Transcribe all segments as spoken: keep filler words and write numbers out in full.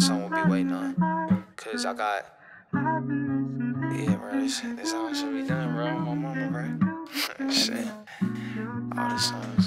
something we'll be waiting on. Cause I got, yeah, bro, this, this all should be done, bro. My mama, bro. Shit. All the songs.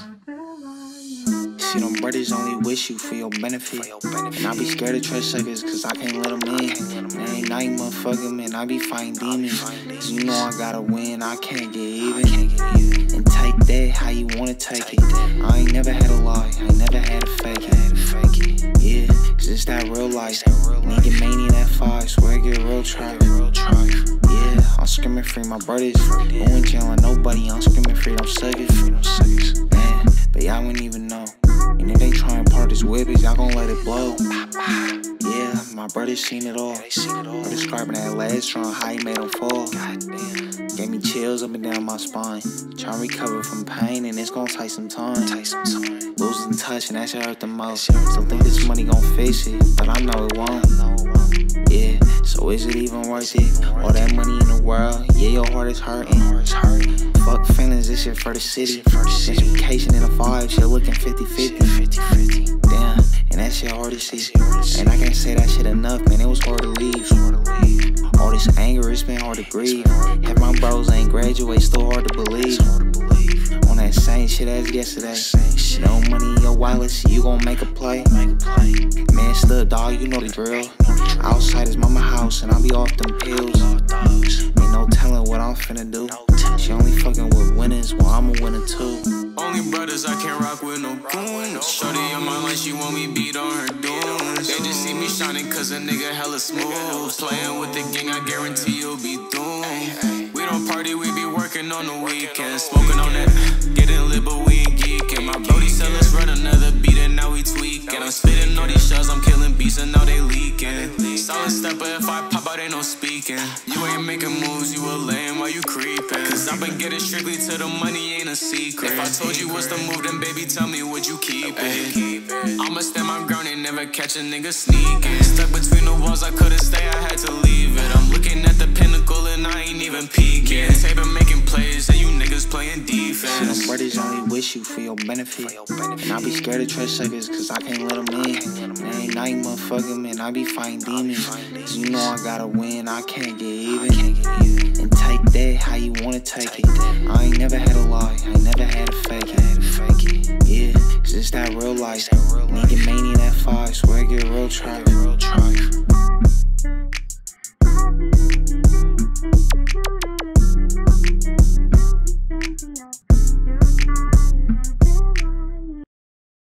See, them brothers only wish you for your benefit. For your benefit. And I be scared of trust suckers, cause I can't let them in. And ain't night, motherfucker, man, I be fighting demons. Cause you know I gotta win, I can't get even. And take that how you wanna take it. I ain't never had a lie, I ain't never had to fake it. Yeah, cause it's that real life. Nigga mania that five, swear I get real tripe. Yeah, I'm screaming free my brothers. Who ain't jailing nobody, I'm screaming free them suckers. Man, but y'all wouldn't even know. And if they try and part this whippers, y'all gon' let it blow. Yeah, my brothers seen it all. I'm describing that last drum, how he made them fall. Gave me chills up and down my spine. Trying to recover from pain, and it's gon' take some time. Losing touch, and that shit hurt the most. Still think this money gon' fix it, but I know it won't. Yeah, so is it even worth it? All that money in the world, yeah, your heart is hurting. Fuck feelings, this shit for the city. Education in the vibe, shit looking fifty fifty. Damn, and that shit hard to see. And I can't say that shit enough, man, it was hard to leave. All this anger, it's been hard to grieve. Half my bros ain't graduate, still hard to believe. On that same shit as yesterday. No money in your wallet, so you gon' make a play. Man, still dog, you know the drill. Outside is mama house, and I be off them pills. Ain't no telling what I'm finna do. She only fucking with winners, well I'm a winner too. Only brothers, I can't rock with no goons. Shorty on my line, she want me beat on her dunes. They just see me shining cause a nigga hella smooth. Playing with the gang, I guarantee you'll be doomed. We don't party, we be working on the weekend. Smoking on that, getting lit but we ain't geeking. My brody said let's run another beat and now we tweaking. I'm spitting all these shells, I'm killing beats and now they leaking. Solid stepper, if I pop out ain't no speaking. You ain't making moves, you a lame while you creeping. Cause I've been getting strictly to the money, ain't a secret. If I told you what's the move, then baby tell me would you keep it. I'ma stand my ground and never catch a nigga sneaking. Stuck between the walls, I couldn't stay, I had to leave it. I'm looking at the pinnacle and I ain't even peeking. Table making plays and you niggas playing defense. See, them brothers only wish you for your benefit. And I be scared of trust suckers, cause I can't let them in. And ain't night, motherfucker, man, I be fighting demons. Cause you know I gotta win, I can't get even. And take that how you wanna take it. I ain't never had a lie, I ain't never had to fake it. Yeah, cause it's that real life. Nigga mania that five, swear I get real tripe.